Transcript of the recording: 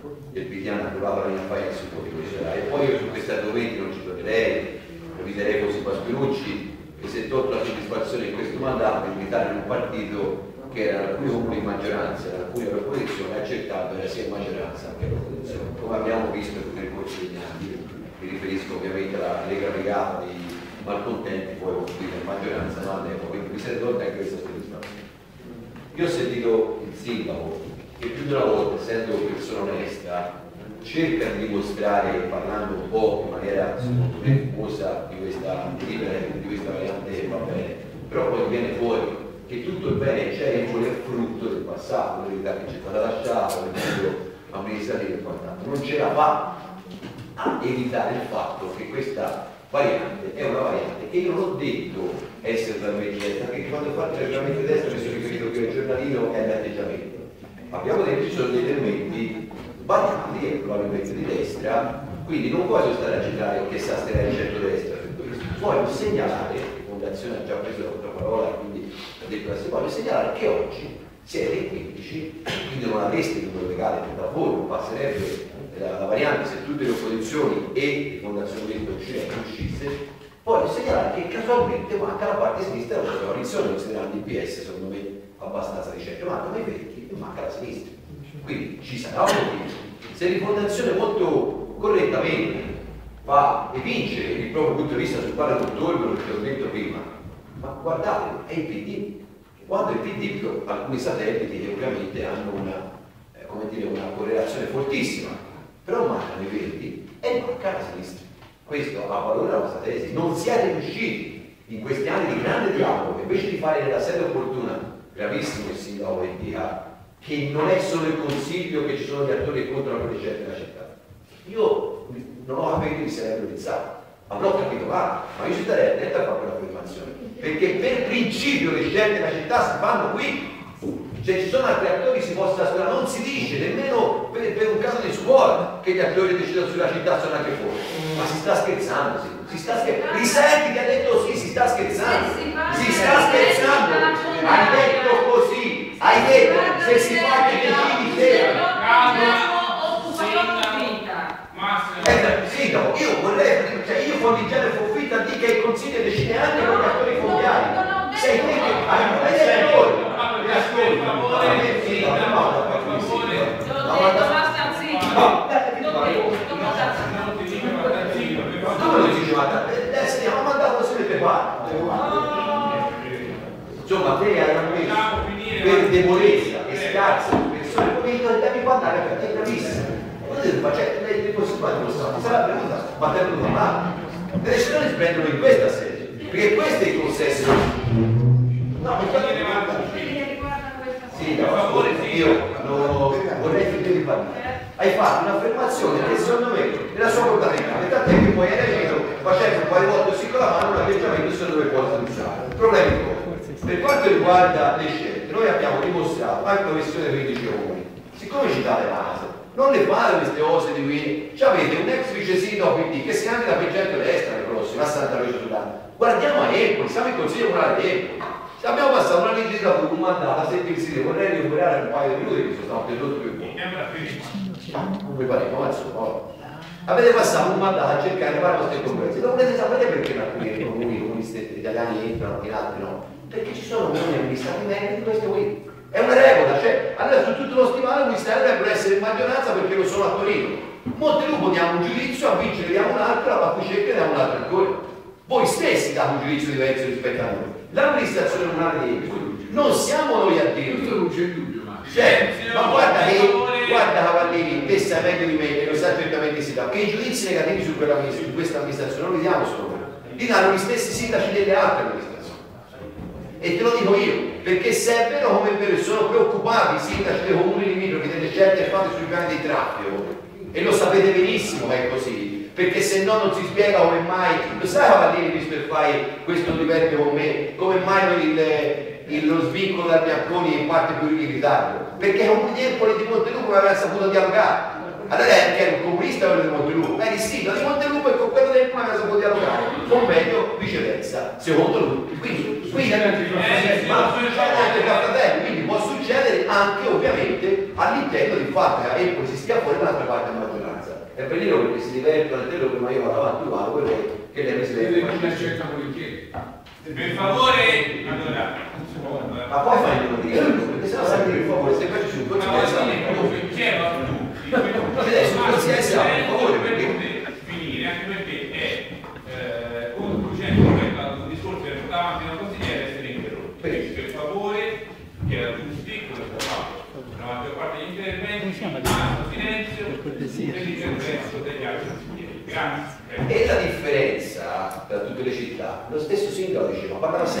del Pitiano approvato la linea Faia su e poi io su questi argomenti non ci tornerei, eviterei così Pasquinucci, che si è tolto la soddisfazione in questo mandato di militare in un partito che era alcuni comuni in maggioranza e alcuni all'opposizione, ha accettato era sia in maggioranza che all'opposizione, come abbiamo visto nel corso degli anni. Mi riferisco ovviamente alla Lega Brigata dei malcontenti, poi costruita in maggioranza, no all'epoca, quindi mi sento anche questa soddisfazione. Io ho sentito il sindaco che più di una volta, essendo persona onesta, cerca di dimostrare, parlando un po' in maniera secondo me fumosa di questa variante va bene, però poi viene fuori che tutto il bene c'è e poi è frutto del passato, l'eredità che ci è stata lasciata, il mondo amministrativo e quant'altro. Non ce la fa a evitare il fatto che questa variante è una variante che io non ho detto essere totalmente destra, perché quando faccio il ragionamento di destra mi sono riferito che il giornalino è l'atteggiamento. Abbiamo detto che ci sono dei elementi varianti e probabilmente di destra, quindi non voglio stare a citare che sa stare di centrodestra per questo. Voglio segnalare, la Fondazione ha già preso la propria parola, quindi ha detto la voglio segnalare che oggi siete in 15, quindi non avreste il numero legale per la voi, passerebbe la variante se tutte le opposizioni e le fondazioni uscisse. Voglio segnalare che casualmente manca la parte sinistra della coalizione, considerando il PS secondo me abbastanza di centro, mancano i vecchi e manca la sinistra. Quindi ci sarà un motivo. Se l'infondazione molto correttamente fa e vince il proprio punto di vista sul quale non torno, che ho detto prima, ma guardate, è il PD. Quando il PD, alcuni satelliti che ovviamente hanno una correlazione fortissima, però mancano i verdi e manca la sinistra. Questo a valore della nostra tesi. Non siete riusciti in questi anni di grande dialogo, invece di fare nella sede opportuna, gravissimo il sindaco indica, che non è solo il consiglio che ci sono gli attori contro la progetto della città. Io non ho capito che mi sarei priorizzato, avrò capito male, ma io ci starei attento a fare quell'affermazione, perché per principio le scelte della città si fanno qui. Se ci sono altri attori si possa scuola, non si dice nemmeno per un caso di scuola che gli attori decidono sulla città sono anche fuori. Ma si sta scherzando, si sta scherzando. Risenti che ha detto sì, si sta scherzando. Si sta scherzando. Hai detto così, hai detto se si fa che decidi sindaco, io vorrei, cioè io Fornigiano Fonfitta di che il consiglio decide anche con gli attori fondiari. Sei te che hai detto stiamo mandando solo per insomma te hai messo per debolezza e scarsa persone politiche devi parlare perché è bravissimo lei sarà venuta ma te lo fa le decisioni si prendono in questa sede perché questo è il consesso sì, per favore, io vorrei finire di parlare. Hai fatto un'affermazione che secondo me è la sua portata e tant'è che poi hai reagito facendo qualche volta sì con la mano un atteggiamento su dove può usare. Il problema è che per quanto riguarda le scelte, noi abbiamo dimostrato anche la questione dei 15 comuni. Siccome ci date l'ASA, non le fate queste cose di qui. Avete un ex vice sindaco PD che si candida per centro-destra nel prossimo a Santa Lucia Sudana. Guardiamo a Empoli, siamo in consiglio comunale di Empoli. Abbiamo passato una legislatura, un mandato a sentirsi, vorrei recuperare un paio di minuti che sono tenuto più buoni. Non mi pare, ma insomma. Avete passato un mandato a cercare di fare queste conversi. Non volete sapere perché in alcuni comuni comunisti italiani entrano, in altri no. Perché ci sono comuni amministrati meglio di questo qui. È una regola, cioè, allora su tutto lo stivale questi dovrebbero essere in maggioranza perché lo sono a Torino. Montelupo diamo un giudizio, a vincere diamo un altro, a Papucecca diamo un altro ancora. Voi stessi date un giudizio diverso rispetto a noi. L'amministrazione comunale di Empoli non siamo noi a dirlo. Ma guarda Cavallini, te sai meglio di me e lo sa certamente si dà che i giudizi negativi su questa amministrazione non li diamo solo noi, li danno gli stessi sindaci delle altre amministrazioni. E te lo dico io, perché se è vero come è vero, sono preoccupati i sindaci dei comuni limitrofi delle scelte fatte sui piani di traffico, e lo sapete benissimo che è così, perché se no non si spiega come mai, lo sai Cavallini, visto che fai questo diverte con me, come mai lo svincolo da Bianconi in parte più in ritardo, perché un comune di Empoli di Montelupo non aveva saputo dialogare. Allora era un comunista quello di Montelupo, ma era il sindaco di Montelupo e con quello del non aveva saputo dialogare, o meglio viceversa, secondo lui. Quindi può succedere, quindi può succedere anche ovviamente all'interno del fatto che Empoli si stia fuori dall'altra parte della maggioranza. È vero perché si diverte al telo prima io vado avanti uguale quello che lei Presidente per favore, allora, ma poi fai il nome di perché se no sai per favore se faccio su chiedo a tutti adesso per favore perché finire, anche perché è controproducente rispetto al discorso che portava avanti una consigliera essere interrotto. Per favore, chiedo a tutti quello che ho fatto la maggior parte degli interventi, massimo silenzio per l'intervento degli altri consiglieri. Grazie. E la differenza tra tutte le città, lo stesso sindaco diceva, parlava